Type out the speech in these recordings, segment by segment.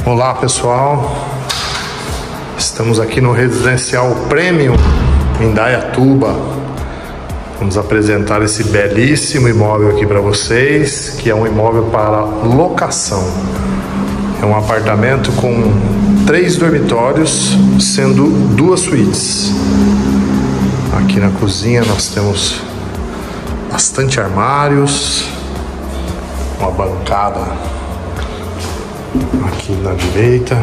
Olá pessoal, estamos aqui no Residencial Premium em Indaiatuba. Vamos apresentar esse belíssimo imóvel aqui para vocês, que é um imóvel para locação. É um apartamento com 3 dormitórios, sendo 2 suítes. Aqui na cozinha nós temos bastante armários, uma bancada aqui na direita,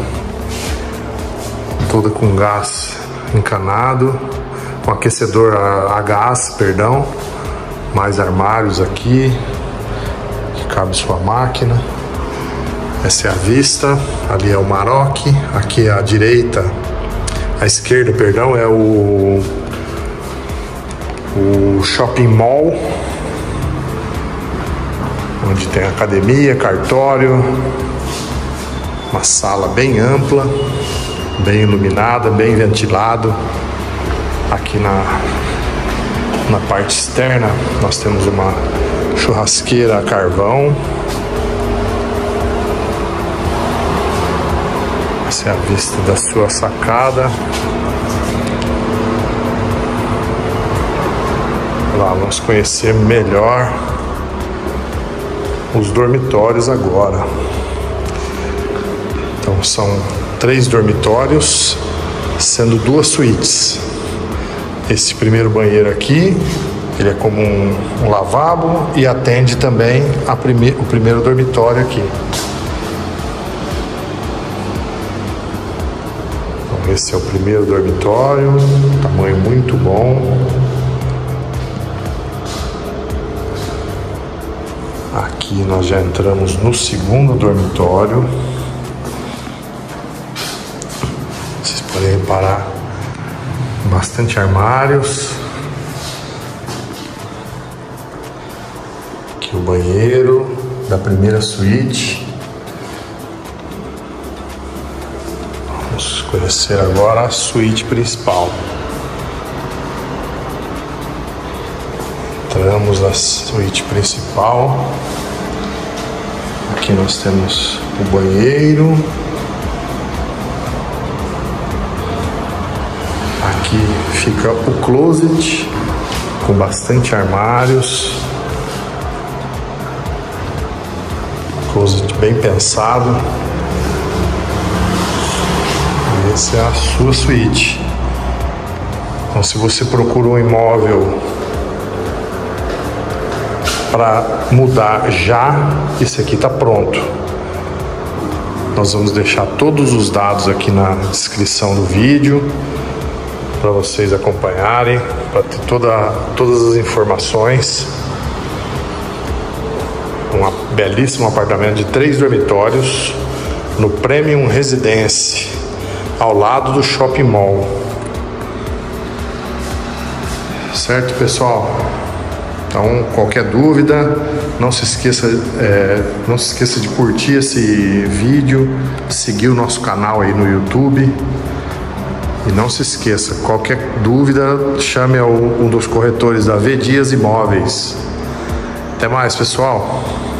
toda com gás encanado, com aquecedor a gás, perdão, mais armários aqui, que cabe sua máquina. Essa é a vista, ali é o Maroc, aqui à direita, à esquerda, perdão, é o shopping mall, onde tem academia, cartório, uma sala bem ampla, bem iluminada, bem ventilado. Aqui na parte externa nós temos uma churrasqueira a carvão. Essa é a vista da sua sacada. Lá vamos conhecer melhor os dormitórios agora. Então são 3 dormitórios, sendo 2 suítes. Esse primeiro banheiro aqui, ele é como um lavabo e atende também o primeiro dormitório aqui. Então, esse é o primeiro dormitório, tamanho muito bom. Aqui nós já entramos no segundo dormitório. Vocês podem reparar, bastante armários. Aqui o banheiro da primeira suíte. Vamos conhecer agora a suíte principal. Entramos na suíte principal. Aqui nós temos o banheiro. Aqui fica o closet, com bastante armários. Closet bem pensado. E essa é a sua suíte. Então, se você procura um imóvel para mudar já, esse aqui está pronto. Nós vamos deixar todos os dados aqui na descrição do vídeo para vocês acompanharem, para ter todas as informações. Um belíssimo apartamento de 3 dormitórios no Premium Residence, ao lado do Shopping Mall. Certo, pessoal? Então, qualquer dúvida, não se esqueça de curtir esse vídeo, seguir o nosso canal aí no YouTube. E não se esqueça, qualquer dúvida, chame um dos corretores da V Dias Imóveis. Até mais, pessoal!